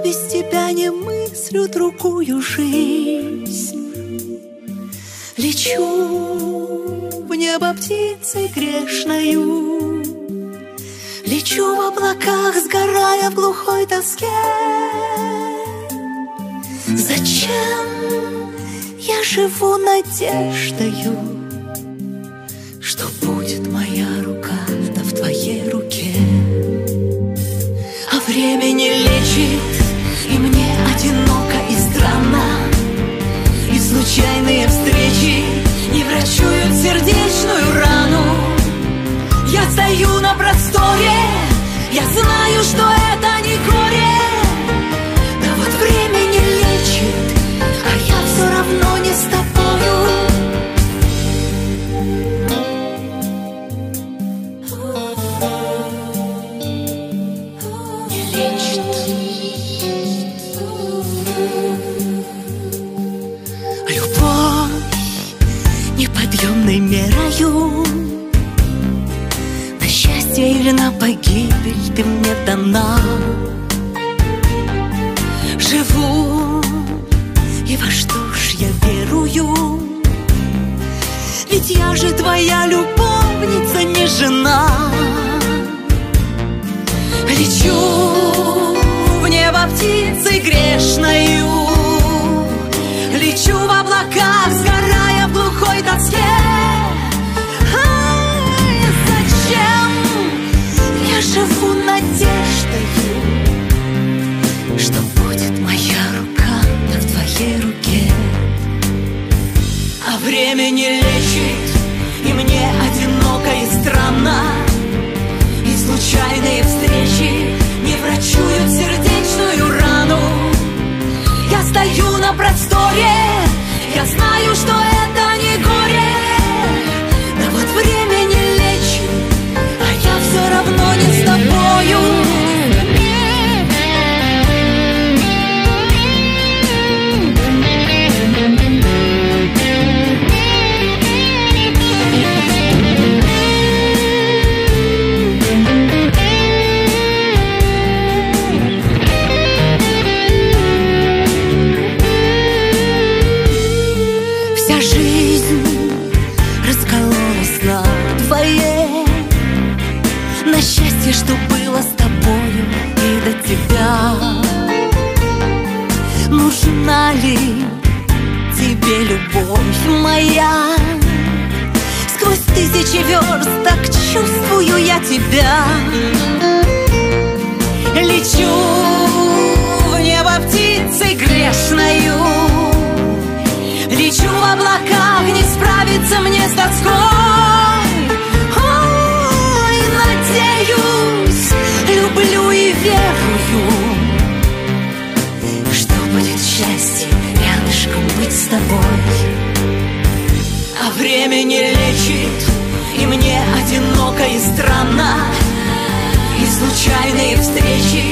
без тебя не мыслю другую жизнь. Лечу в небо птицей грешною, лечу в облаках, сгорая в глухой тоске. Зачем я живу надеждою, что будет моя рука, да в твоей руке? А время не лечит, и мне одиноко и странно, и случайные встречи не врачуют сердечную рану. Я стою на просторе, я знаю, что это не горе. Да вот время не лечит, а я все равно не с тобою. Не лечит. Любовь неподъемной мерою, на счастье или на погибель ты мне дана. Живу, и во что ж я верую, ведь я же твоя любовница, не жена. Лечу в небо птицей грешною, лечу в облаках, сгорая в глухой тоске. Зачем я живу надеждою, что будет моя рука, да в твоей руке? А время не лечит, и мне одиноко и странно, и случайные встречи не врачуют сердечную рану. Я стою на просторе, я знаю, что это не горе. Да вот время не лечит, а я все равно не с тобою. На счастье, что было с тобою и до тебя. Нужна ли тебе любовь моя? Сквозь тысячи верст так чувствую я тебя. Лечу в небо птицей грешною, лечу в облаках, не справиться мне с тоской. Люблю и верую, что будет счастье рядышком быть с тобой. А время не лечит, и мне одиноко и странно, и случайные встречи